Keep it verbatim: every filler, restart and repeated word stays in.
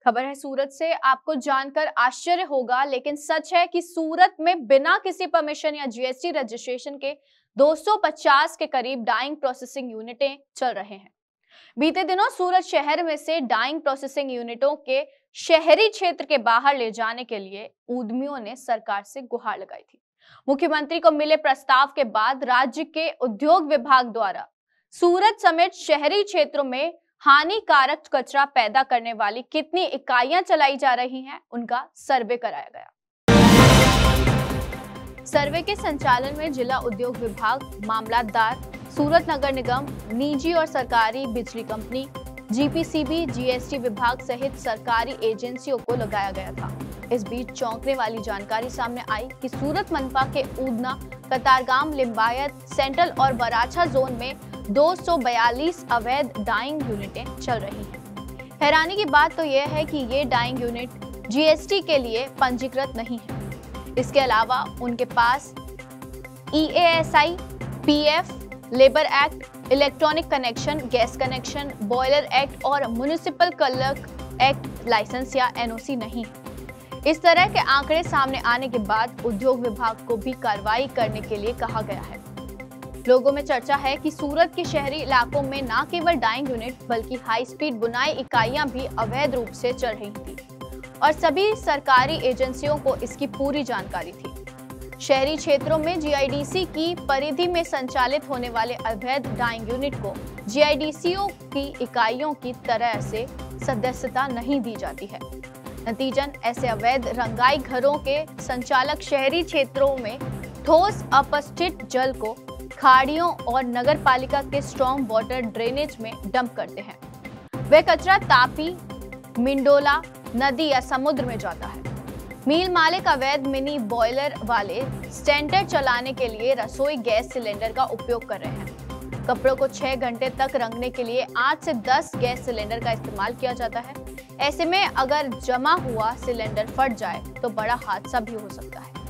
खबर है सूरत से। आपको जानकर आश्चर्य होगा, लेकिन सच है कि सूरत में बिना किसी परमिशन या जीएसटी रजिस्ट्रेशन के दो सौ पचास के करीब डाइंग प्रोसेसिंग यूनिटें चल रहे हैं। बीते दिनों सूरत शहर में से डाइंग प्रोसेसिंग यूनिटों के शहरी क्षेत्र के बाहर ले जाने के लिए उद्यमियों ने सरकार से गुहार लगाई थी। मुख्यमंत्री को मिले प्रस्ताव के बाद राज्य के उद्योग विभाग द्वारा सूरत समेत शहरी क्षेत्रों में हानिकारक कचरा पैदा करने वाली कितनी इकाइयां चलाई जा रही हैं, उनका सर्वे कराया गया। सर्वे के संचालन में जिला उद्योग विभाग, मामलातदार, सूरत नगर निगम, निजी और सरकारी बिजली कंपनी, जीपीसीबी, जीएसटी विभाग सहित सरकारी एजेंसियों को लगाया गया था। इस बीच चौंकने वाली जानकारी सामने आई कि सूरत मनपा के ऊदना, कतारगाम, लिंबायत, सेंट्रल और वराछा जोन में दो सौ बयालीस अवैध डाइंग यूनिटें चल रही हैं। हैरानी की बात तो यह है कि ये डाइंग यूनिट जीएसटी के लिए पंजीकृत नहीं है। इसके अलावा उनके पास EASI, PF, labour act, electronic connection, gas connection, boiler act और म्युनिसिपल क्लर्क एक्ट लाइसेंस या एनओसी नहीं है। इस तरह के आंकड़े सामने आने के बाद उद्योग विभाग को भी कार्रवाई करने के लिए कहा गया है। लोगों में चर्चा है कि सूरत के शहरी इलाकों में न केवल डाइंग यूनिट बल्कि हाई स्पीड बुनाई इकाइयां भी अवैध रूप से चल रही थी और सभी सरकारी एजेंसियों को इसकी पूरी जानकारी थी। शहरी क्षेत्रों में जीआईडीसी की परिधि में संचालित होने वाले अवैध डाइंग यूनिट को जीआईडीसीओ की इकाइयों की तरह से सदस्यता नहीं दी जाती है। नतीजन ऐसे अवैध रंगाई घरों के संचालक शहरी क्षेत्रों में ठोस अपशिष्ट जल को खाड़ियों और नगर पालिका के स्ट्रॉन्ग वाटर ड्रेनेज में डंप करते हैं। वे कचरा तापी, मिंडोला नदी या समुद्र में जाता है। मील मालिक अवैध मिनी बॉयलर वाले स्टैंडर्ड चलाने के लिए रसोई गैस सिलेंडर का उपयोग कर रहे हैं। कपड़ों को छह घंटे तक रंगने के लिए आठ से दस गैस सिलेंडर का इस्तेमाल किया जाता है। ऐसे में अगर जमा हुआ सिलेंडर फट जाए तो बड़ा हादसा भी हो सकता है।